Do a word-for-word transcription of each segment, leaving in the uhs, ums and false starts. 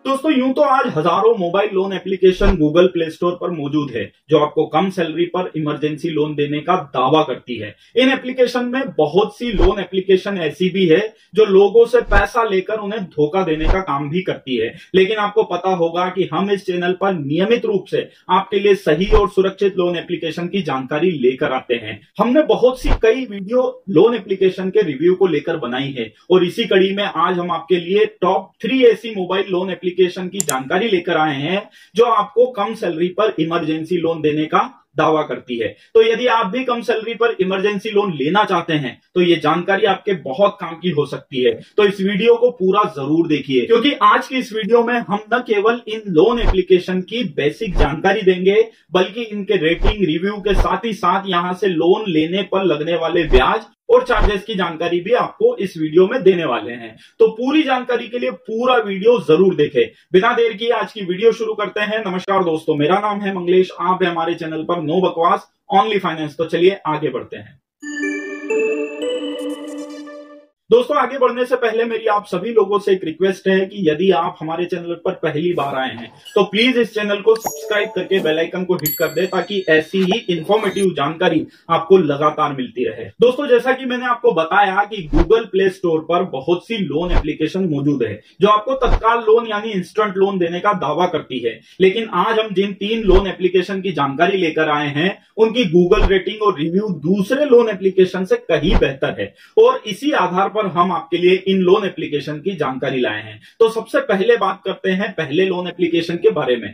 दोस्तों यूं तो आज हजारों mobile loan application Google play store पर मौजूद है जो आपको कम सैलरी पर इमरजेंसी लोन देने का दावा करती है। इन एप्लीकेशन में बहुत सी लोन एप्लीकेशन ऐसी भी है जो लोगों से पैसा लेकर उन्हें धोखा देने का काम भी करती है। लेकिन आपको पता होगा कि हम इस चैनल पर नियमित रूप से आपके लिए सही और सुरक्षित लोन एप्लीकेशन की जानकारी लेकर आते हैं। हमने बहुत सी कई वीडियो लोन एप्लीकेशन के रिव्यू को लेकर बनाई है और इसी कड़ी में आज हम आपके लिए टॉप थ्री ऐसी मोबाइल लोन एप्लीकेशन की जानकारी लेकर आए हैं जो आपको कम सैलरी पर इमरजेंसी लोन देने का दावा करती है। तो यदि आप भी कम सैलरी पर इमरजेंसी लोन लेना चाहते हैं तो ये जानकारी आपके बहुत काम की हो सकती है। तो इस वीडियो को पूरा जरूर देखिए क्योंकि आज की इस वीडियो में हम न केवल इन लोन एप्लीकेशन की बेसिक जानकारी देंगे बल्कि इनके रेटिंग रिव्यू के साथ ही साथ यहां से लोन लेने पर लगने वाले ब्याज और चार्जेस की जानकारी भी आपको इस वीडियो में देने वाले हैं। तो पूरी जानकारी के लिए पूरा वीडियो जरूर देखें। बिना देर किए आज की वीडियो शुरू करते हैं। नमस्कार दोस्तों, मेरा नाम है मंगलेश, आप है हमारे चैनल पर नो बकवास ओनली फाइनेंस। तो चलिए आगे बढ़ते हैं। दोस्तों आगे बढ़ने से पहले मेरी आप सभी लोगों से एक रिक्वेस्ट है कि यदि आप हमारे चैनल पर पहली बार आए हैं तो प्लीज इस चैनल को सब्सक्राइब करके बेल आइकन को हिट कर दे ताकि ऐसी ही इंफॉर्मेटिव जानकारी आपको लगातार मिलती रहे। दोस्तों जैसा कि मैंने आपको बताया कि गूगल प्ले स्टोर पर बहुत सी लोन एप्लीकेशन मौजूद है जो आपको तत्काल लोन यानी इंस्टेंट लोन देने का दावा करती है। लेकिन आज हम जिन तीन लोन एप्लीकेशन की जानकारी लेकर आए हैं उनकी गूगल रेटिंग और रिव्यू दूसरे लोन एप्लीकेशन से कहीं बेहतर है और इसी आधार पर हम आपके लिए इन लोन एप्लीकेशन की जानकारी लाए हैं। तो सबसे पहले बात करते हैं पहले लोन एप्लीकेशन के बारे में।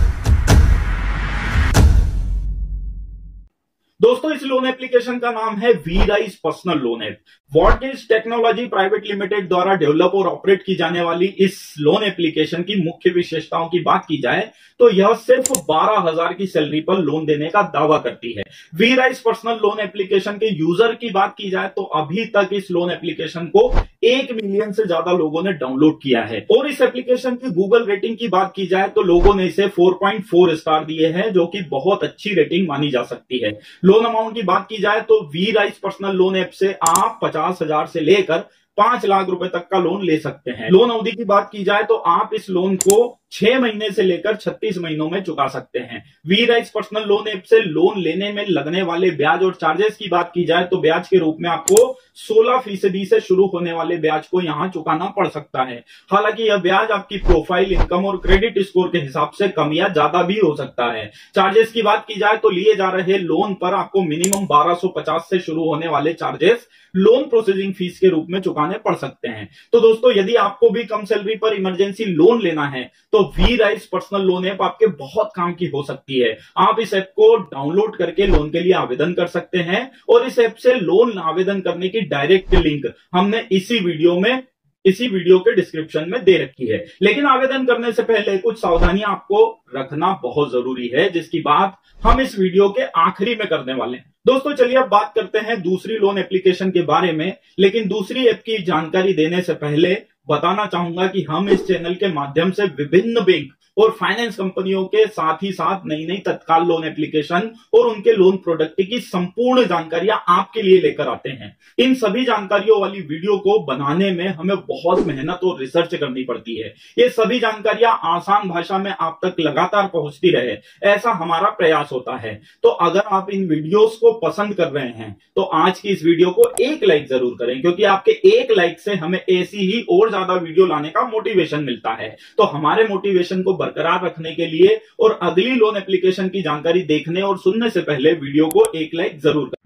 दोस्तों इस लोन एप्लीकेशन का नाम है Viraize personal loan app. Wortgage technology private limited द्वारा डेवलप और ऑपरेट की जाने वाली इस लोन एप्लीकेशन की मुख्य विशेषताओं की बात की जाए तो यह सिर्फ बारह हजार की सैलरी पर लोन देने का दावा करती है। वीराइज पर्सनल लोन एप्लीकेशन के यूजर की बात की जाए तो अभी तक इस लोन एप्लीकेशन को एक मिलियन से ज्यादा लोगों ने डाउनलोड किया है और इस एप्लीकेशन की गूगल रेटिंग की बात की जाए तो लोगों ने इसे चार पॉइंट चार स्टार दिए हैं जो कि बहुत अच्छी रेटिंग मानी जा सकती है। लोन अमाउंट की बात की जाए तो वीराइज पर्सनल लोन ऐप से आप पचास हजार से लेकर पांच लाख रुपए तक का लोन ले सकते हैं। लोन अवधि की बात की जाए तो आप इस लोन को छह महीने से लेकर छत्तीस महीनों में चुका सकते हैं। वीराइज पर्सनल लोन ऐप से लोन लेने में लगने वाले ब्याज और चार्जेस की बात की जाए तो ब्याज के रूप में आपको सोलह फीसदी से शुरू होने वाले ब्याज को यहां चुकाना पड़ सकता है। हालांकि यह ब्याज आपकी प्रोफाइल, इनकम और क्रेडिट स्कोर के हिसाब से कम या ज्यादा भी हो सकता है। चार्जेस की बात की जाए तो लिए जा रहे लोन पर आपको मिनिमम बारह सौ पचास से शुरू होने वाले चार्जेस लोन प्रोसेसिंग फीस के रूप में चुकाने पड़ सकते हैं। तो दोस्तों यदि आपको भी कम सैलरी पर इमरजेंसी लोन लेना है तो वीराइज पर्सनल लोन ऐप आपके बहुत काम की हो सकती है। आप इस ऐप को डाउनलोड करके लोन के लिए आवेदन कर सकते हैं और इस ऐप से लोन आवेदन करने की डायरेक्ट लिंक हमने इसी वीडियो में इसी वीडियो के डिस्क्रिप्शन में दे रखी है। लेकिन आवेदन करने से पहले कुछ सावधानियां आपको रखना बहुत जरूरी है जिसकी बात हम इस वीडियो के आखिरी में करने वाले हैं। दोस्तों चलिए अब बात करते हैं दूसरी लोन एप्लीकेशन के बारे में। लेकिन दूसरी ऐप की जानकारी देने से पहले बताना चाहूंगा कि हम इस चैनल के माध्यम से विभिन्न बैंक और फाइनेंस कंपनियों के साथ ही साथ नई नई तत्काल लोन एप्लीकेशन और उनके लोन प्रोडक्ट की संपूर्ण जानकारियां आपके लिए लेकर आते हैं। इन सभी जानकारियों वाली वीडियो को बनाने में हमें बहुत मेहनत और रिसर्च करनी पड़ती है। ये सभी जानकारियां आसान भाषा में आप तक लगातार पहुंचती रहे, ऐसा हमारा प्रयास होता है। तो अगर आप इन वीडियोस को पसंद कर रहे हैं तो आज की इस वीडियो को एक लाइक जरूर करें क्योंकि आपके एक लाइक से हमें ऐसी ही और ज्यादा वीडियो लाने का मोटिवेशन मिलता है। तो हमारे मोटिवेशन को बरकरार रखने के लिए और अगली लोन एप्लीकेशन की जानकारी देखने और सुनने से पहले वीडियो को एक लाइक जरूर करें।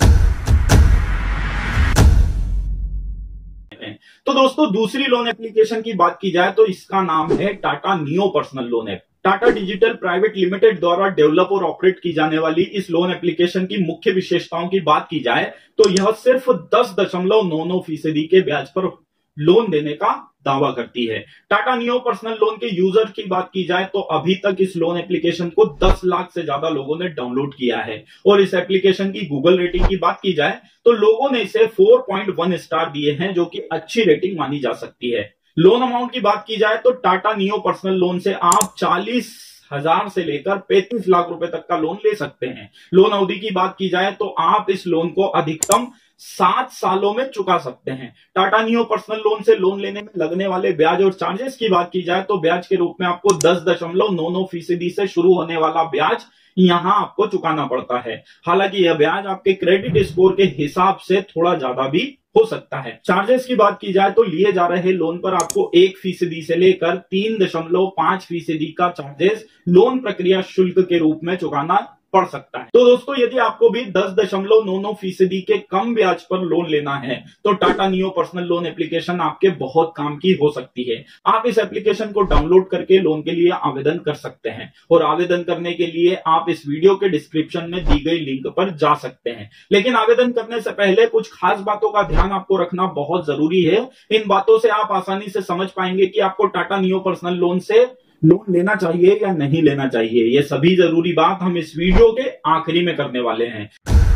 तो दोस्तों दूसरी लोन एप्लीकेशन की बात की जाए तो इसका नाम है Tata Neo personal loan app. Tata digital private limited द्वारा डेवलप और ऑपरेट की जाने वाली इस लोन एप्लीकेशन की मुख्य विशेषताओं की बात की जाए तो यह सिर्फ दस दशमलव नौ नौ फीसदी के ब्याज पर लोन देने का दावा करती है। टाटा नियो पर्सनल लोन के यूजर की बात की जाए तो अभी तक इस लोन एप्लीकेशन को दस लाख से ज्यादा लोगों ने डाउनलोड किया है और इस एप्लीकेशन की गूगल रेटिंग की बात की जाए तो लोगों ने इसे चार पॉइंट एक स्टार दिए हैं जो कि अच्छी रेटिंग मानी जा सकती है। लोन अमाउंट की बात की जाए तो टाटा नियो पर्सनल लोन से आप चालीस हजार से लेकर पैंतीस लाख रुपए तक का लोन ले सकते हैं। लोन अवधि की बात की जाए तो आप इस लोन को अधिकतम सात सालों में चुका सकते हैं। टाटा नियो पर्सनल लोन से लोन लेने में लगने वाले ब्याज और चार्जेस की बात की जाए तो ब्याज के रूप में आपको दस दशमलव नौ नौ फीसदी से शुरू होने वाला ब्याज यहां आपको चुकाना पड़ता है। हालांकि यह ब्याज आपके क्रेडिट स्कोर के हिसाब से थोड़ा ज्यादा भी हो सकता है। चार्जेस की बात की जाए तो लिए जा रहे लोन पर आपको एक फीसदी से लेकर तीन दशमलव पांच फीसदी का चार्जेस लोन प्रक्रिया शुल्क के रूप में चुकाना पड़ सकता है। तो दोस्तों यदि आपको भी दस दशमलव नौ नौ फीसदी के कम ब्याज पर लोन लेना है तो Tata Neo personal loan application आपके बहुत काम की हो सकती है। आप इस एप्लीकेशन को डाउनलोड करके लोन के लिए आवेदन कर सकते हैं और आवेदन करने के लिए आप इस वीडियो के डिस्क्रिप्शन में दी गई लिंक पर जा सकते हैं। लेकिन आवेदन करने से पहले कुछ खास बातों का ध्यान आपको रखना बहुत जरूरी है। इन बातों से आप आसानी से समझ पाएंगे कि आपको टाटा नियो पर्सनल लोन से लोन लेना चाहिए या नहीं लेना चाहिए। ये सभी जरूरी बात हम इस वीडियो के आखिरी में करने वाले हैं।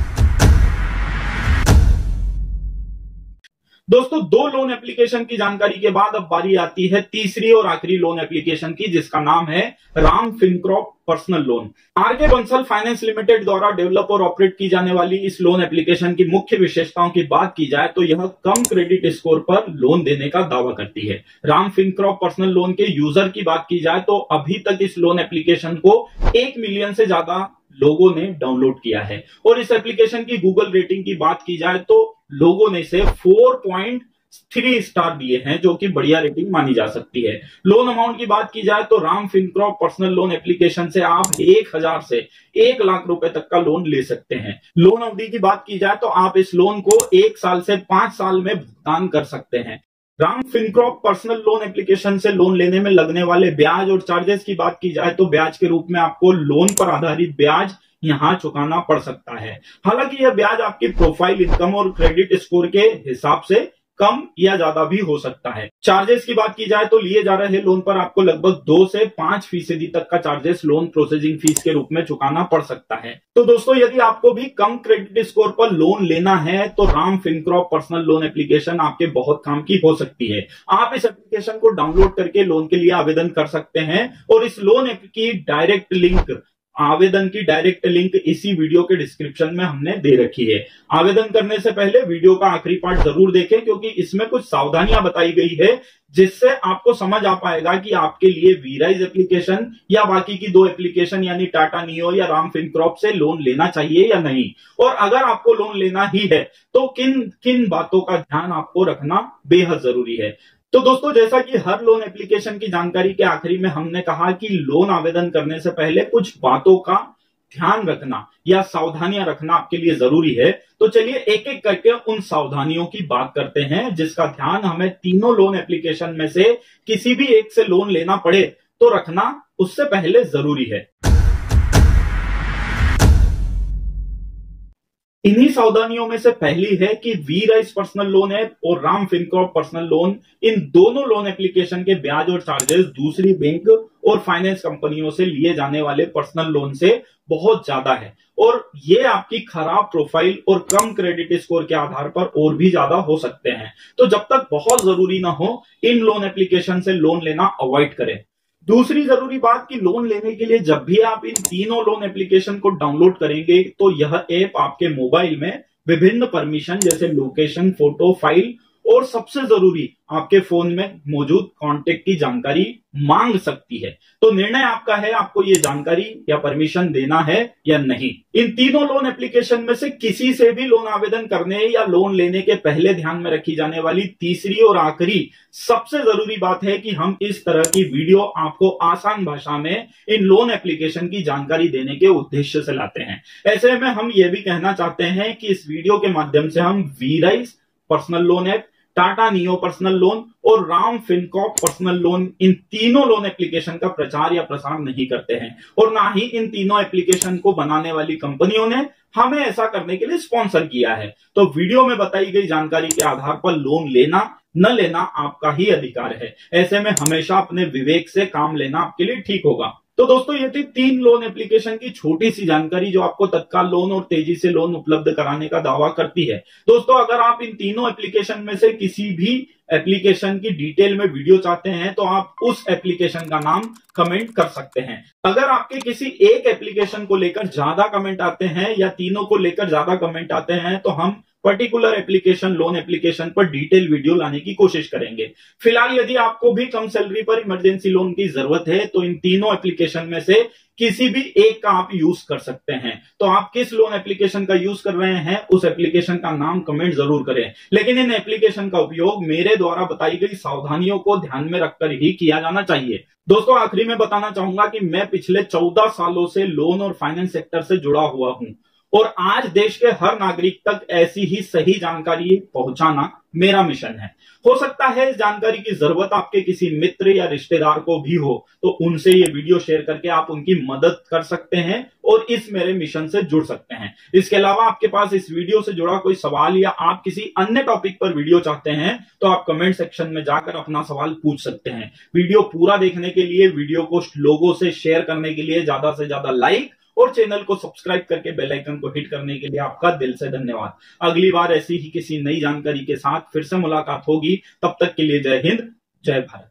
दोस्तों दो लोन एप्लीकेशन की जानकारी के बाद अब बारी आती है तीसरी और आखिरी लोन एप्लीकेशन की, जिसका नाम है Ram Fincorp personal loan. RK Bansal finance limited द्वारा डेवलप और ऑपरेट की जाने वाली इस लोन एप्लीकेशन की मुख्य विशेषताओं की बात की जाए तो यह कम क्रेडिट स्कोर पर लोन देने का दावा करती है। राम फिनकॉर्प पर्सनल लोन के यूजर की बात की जाए तो अभी तक इस लोन एप्लीकेशन को एक मिलियन से ज्यादा लोगों ने डाउनलोड किया है और इस एप्लीकेशन की गूगल रेटिंग की बात की जाए तो लोगों ने इसे चार पॉइंट तीन स्टार दिए हैं, जो कि बढ़िया रेटिंग मानी जा सकती है। लोन अमाउंट की बात की जाए तो Ram Fincorp personal loan application से आप एक हजार से एक लाख रुपए तक का लोन ले सकते हैं। लोन अवधि की बात की जाए तो आप इस लोन को एक साल से पांच साल में भुगतान कर सकते हैं। Ram Fincorp personal loan application से लोन लेने में लगने वाले ब्याज और चार्जेस की बात की जाए तो ब्याज के रूप में आपको लोन पर आधारित ब्याज यहां चुकाना पड़ सकता है। हालांकि यह ब्याज आपकी प्रोफाइल इनकम और क्रेडिट स्कोर के हिसाब से कम या ज्यादा भी हो सकता है। चार्जेस की बात की जाए तो लिए जा रहे लोन पर आपको लगभग दो से पांच फीसदी तक का चार्जेस लोन प्रोसेसिंग फीस के रूप में चुकाना पड़ सकता है। तो दोस्तों यदि आपको भी कम क्रेडिट स्कोर पर लोन लेना है तो Ram Fincorp personal loan application आपके बहुत काम की हो सकती है। आप इस एप्लीकेशन को डाउनलोड करके लोन के लिए आवेदन कर सकते हैं और इस लोन ऐप की डायरेक्ट लिंक आवेदन की डायरेक्ट लिंक इसी वीडियो के डिस्क्रिप्शन में हमने दे रखी है। आवेदन करने से पहले वीडियो का आखिरी पार्ट जरूर देखें क्योंकि इसमें कुछ सावधानियां बताई गई है जिससे आपको समझ आ पाएगा कि आपके लिए वीराइज एप्लीकेशन या बाकी की दो एप्लीकेशन यानी टाटा नियो या राम फिनकॉर्प से लोन लेना चाहिए या नहीं, और अगर आपको लोन लेना ही है तो किन किन बातों का ध्यान आपको रखना बेहद जरूरी है। तो दोस्तों जैसा कि हर लोन एप्लीकेशन की जानकारी के आखिरी में हमने कहा कि लोन आवेदन करने से पहले कुछ बातों का ध्यान रखना या सावधानियां रखना आपके लिए जरूरी है। तो चलिए एक एक करके उन सावधानियों की बात करते हैं जिसका ध्यान हमें तीनों लोन एप्लीकेशन में से किसी भी एक से लोन लेना पड़े तो रखना उससे पहले जरूरी है। इन्हीं सावधानियों में से पहली है कि वीराइज पर्सनल लोन ऐप और राम फिनकॉर्प पर्सनल लोन, इन दोनों लोन एप्लीकेशन के ब्याज और चार्जेस दूसरी बैंक और फाइनेंस कंपनियों से लिए जाने वाले पर्सनल लोन से बहुत ज्यादा है और ये आपकी खराब प्रोफाइल और कम क्रेडिट स्कोर के आधार पर और भी ज्यादा हो सकते हैं। तो जब तक बहुत जरूरी ना हो इन लोन एप्लीकेशन से लोन लेना अवॉइड करें। दूसरी जरूरी बात कि लोन लेने के लिए जब भी आप इन तीनों लोन एप्लीकेशन को डाउनलोड करेंगे तो यह ऐप आपके मोबाइल में विभिन्न परमिशन जैसे लोकेशन, फोटो, फाइल और सबसे जरूरी आपके फोन में मौजूद कॉन्टेक्ट की जानकारी मांग सकती है। तो निर्णय आपका है, आपको ये जानकारी या परमिशन देना है या नहीं। इन तीनों लोन एप्लीकेशन में से किसी से भी लोन आवेदन करने या लोन लेने के पहले ध्यान में रखी जाने वाली तीसरी और आखिरी सबसे जरूरी बात है कि हम इस तरह की वीडियो आपको आसान भाषा में इन लोन एप्लीकेशन की जानकारी देने के उद्देश्य से लाते हैं। ऐसे में हम ये भी कहना चाहते हैं कि इस वीडियो के माध्यम से हम Viraize personal loan app, Tata Neo personal loan और राम फिनकॉर्प पर्सनल लोन, इन तीनों लोन एप्लीकेशन का प्रचार या प्रसार नहीं करते हैं और ना ही इन तीनों एप्लीकेशन को बनाने वाली कंपनियों ने हमें ऐसा करने के लिए स्पॉन्सर किया है। तो वीडियो में बताई गई जानकारी के आधार पर लोन लेना न लेना आपका ही अधिकार है। ऐसे में हमेशा अपने विवेक से काम लेना आपके लिए ठीक होगा। तो दोस्तों ये थी तीन लोन एप्लीकेशन की छोटी सी जानकारी जो आपको तत्काल लोन और तेजी से लोन उपलब्ध कराने का दावा करती है। दोस्तों अगर आप इन तीनों एप्लीकेशन में से किसी भी एप्लीकेशन की डिटेल में वीडियो चाहते हैं तो आप उस एप्लीकेशन का नाम कमेंट कर सकते हैं। अगर आपके किसी एक एप्लीकेशन को लेकर ज्यादा कमेंट आते हैं या तीनों को लेकर ज्यादा कमेंट आते हैं तो हम पर्टिकुलर एप्लीकेशन, लोन एप्लीकेशन पर डिटेल वीडियो लाने की कोशिश करेंगे। फिलहाल यदि आपको भी कम सैलरी पर इमरजेंसी लोन की जरूरत है तो इन तीनों एप्लीकेशन में से किसी भी एक का आप यूज कर सकते हैं। तो आप किस लोन एप्लीकेशन का यूज कर रहे हैं, उस एप्लीकेशन का नाम कमेंट जरूर करें। लेकिन इन एप्लीकेशन का उपयोग मेरे द्वारा बताई गई सावधानियों को ध्यान में रखकर ही किया जाना चाहिए। दोस्तों, आखिरी में बताना चाहूंगा कि मैं पिछले चौदह सालों से लोन और फाइनेंस सेक्टर से जुड़ा हुआ हूं और आज देश के हर नागरिक तक ऐसी ही सही जानकारी पहुंचाना मेरा मिशन है। हो सकता है इस जानकारी की जरूरत आपके किसी मित्र या रिश्तेदार को भी हो, तो उनसे ये वीडियो शेयर करके आप उनकी मदद कर सकते हैं और इस मेरे मिशन से जुड़ सकते हैं। इसके अलावा आपके पास इस वीडियो से जुड़ा कोई सवाल या आप किसी अन्य टॉपिक पर वीडियो चाहते हैं तो आप कमेंट सेक्शन में जाकर अपना सवाल पूछ सकते हैं। वीडियो पूरा देखने के लिए, वीडियो को लोगों से शेयर करने के लिए ज्यादा से ज्यादा लाइक और चैनल को सब्सक्राइब करके बेल आइकन को हिट करने के लिए आपका दिल से धन्यवाद। अगली बार ऐसी ही किसी नई जानकारी के साथ फिर से मुलाकात होगी। तब तक के लिए जय हिंद, जय भारत।